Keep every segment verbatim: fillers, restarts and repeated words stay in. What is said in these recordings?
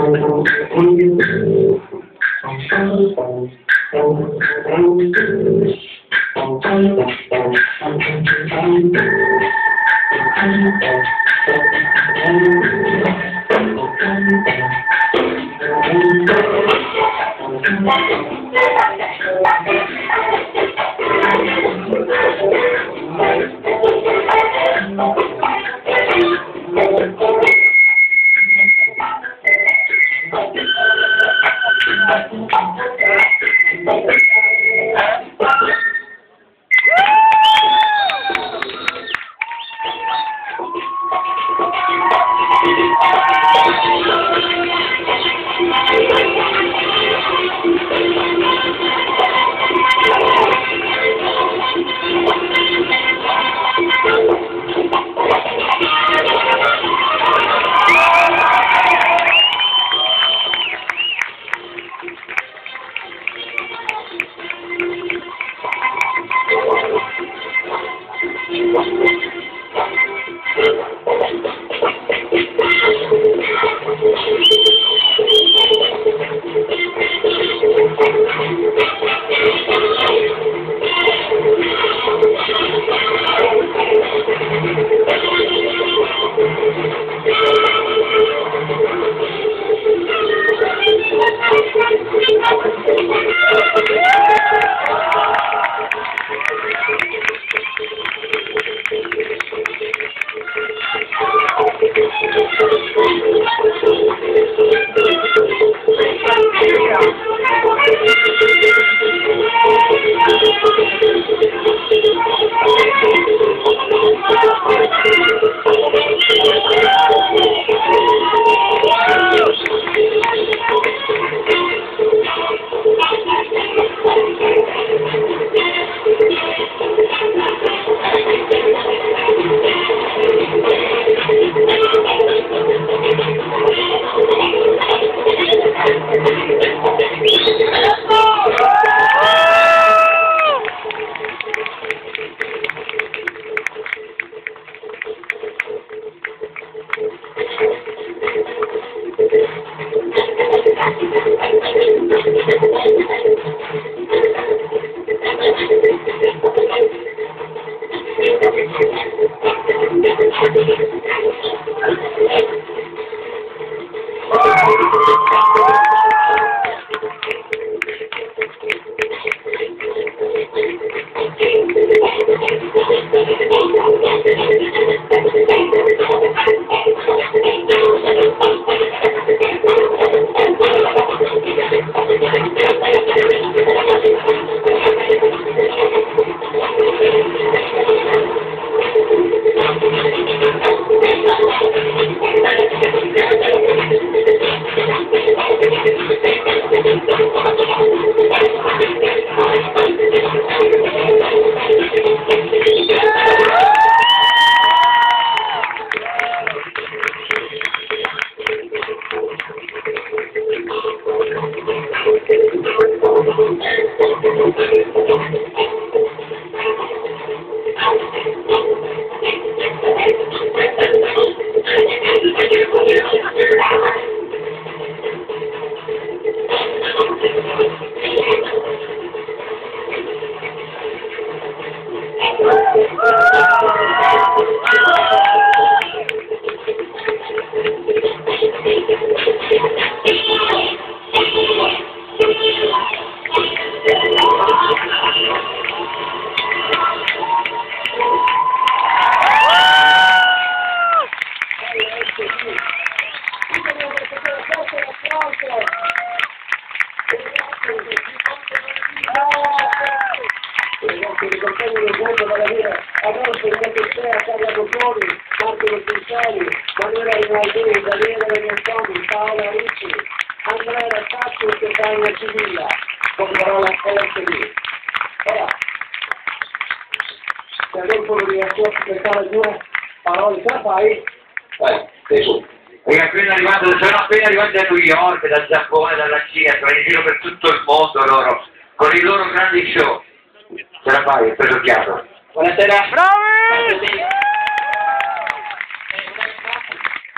Da New York, dal Giappone, dalla Cina, sono in giro per tutto il mondo loro, con i loro grandi show. Ce la fai, ho preso chiaro. Buonasera. Bravi!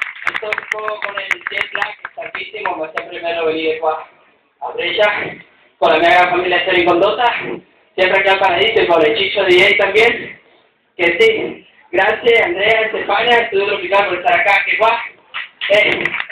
purtroppo un po' con il jet lag tantissimo, ma è sempre bello venire qua a Brescia con la mia gran familia in condotta, siempre aquí al Paradiso y con el Chicho D J también, que sí, gracias Andrea, Estefania, Estudio Tropical por estar acá, que guay. Eh.